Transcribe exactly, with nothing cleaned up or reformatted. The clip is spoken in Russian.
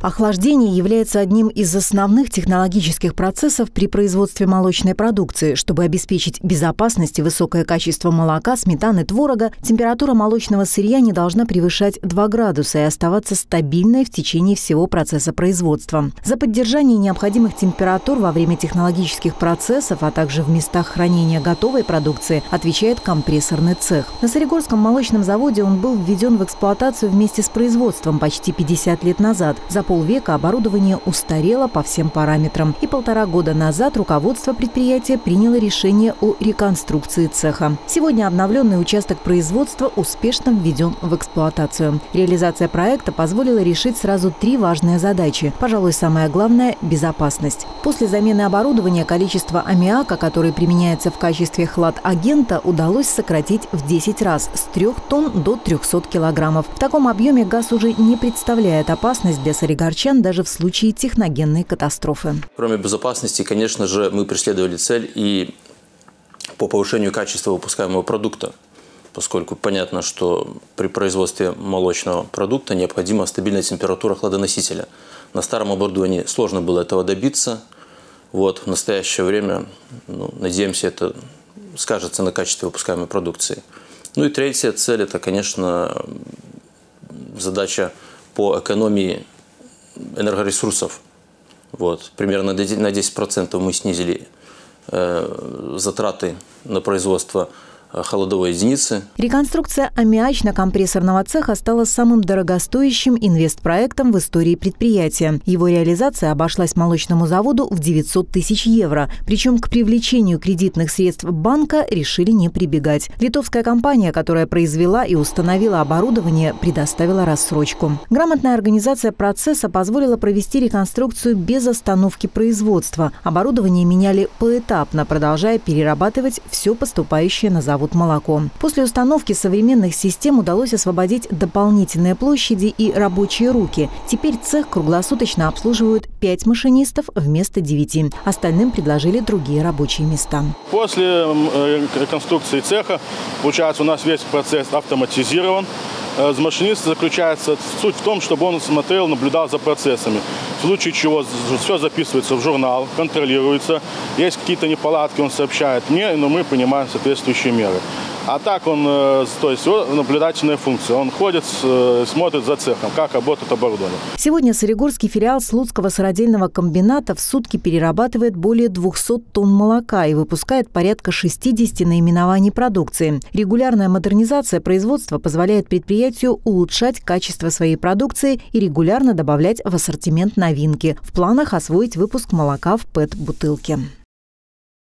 Охлаждение является одним из основных технологических процессов при производстве молочной продукции. Чтобы обеспечить безопасность и высокое качество молока, сметаны, творога, температура молочного сырья не должна превышать два градуса и оставаться стабильной в течение всего процесса производства. За поддержание необходимых температур во время технологических процессов, а также в местах хранения готовой продукции, отвечает компрессорный цех. На Солигорском молочном заводе он был введен в эксплуатацию вместе с производством почти пятьдесят лет назад. За полвека оборудование устарело по всем параметрам. И полтора года назад руководство предприятия приняло решение о реконструкции цеха. Сегодня обновленный участок производства успешно введен в эксплуатацию. Реализация проекта позволила решить сразу три важные задачи. Пожалуй, самое главное – безопасность. После замены оборудования количество аммиака, который применяется в качестве хладагента, удалось сократить в десять раз – с трёх тонн до трёхсот килограммов. В таком объеме газ уже не представляет опасность для солигорчан даже в случае техногенной катастрофы. Кроме безопасности, конечно же, мы преследовали цель и по повышению качества выпускаемого продукта, поскольку понятно, что при производстве молочного продукта необходима стабильная температура хладоносителя. На старом оборудовании сложно было этого добиться. Вот, в настоящее время, ну, надеемся, это скажется на качестве выпускаемой продукции. Ну и третья цель – это, конечно, задача по экономии энергоресурсов. Вот. Примерно на десять процентов мы снизили э, затраты на производство холодовой единицы. Реконструкция аммиачно-компрессорного цеха стала самым дорогостоящим инвестпроектом в истории предприятия. Его реализация обошлась молочному заводу в девятьсот тысяч евро. Причем к привлечению кредитных средств банка решили не прибегать. Литовская компания, которая произвела и установила оборудование, предоставила рассрочку. Грамотная организация процесса позволила провести реконструкцию без остановки производства. Оборудование меняли поэтапно, продолжая перерабатывать все поступающее на завод молоко. После установки современных систем удалось освободить дополнительные площади и рабочие руки. Теперь цех круглосуточно обслуживают пять машинистов вместо девяти. Остальным предложили другие рабочие места. После реконструкции цеха, получается, у нас весь процесс автоматизирован. С машиниста заключается суть в том, чтобы он смотрел, наблюдал за процессами. В случае чего все записывается в журнал, контролируется. Есть какие-то неполадки, он сообщает мне, но мы принимаем соответствующие меры. А так он, то есть наблюдательная функция. Он ходит, смотрит за цехом, как работает оборудование. Сегодня солигорский филиал Слуцкого сыродельного комбината в сутки перерабатывает более двухсот тонн молока и выпускает порядка шестидесяти наименований продукции. Регулярная модернизация производства позволяет предприятию улучшать качество своей продукции и регулярно добавлять в ассортимент новинки. В планах освоить выпуск молока в пэт-бутылке.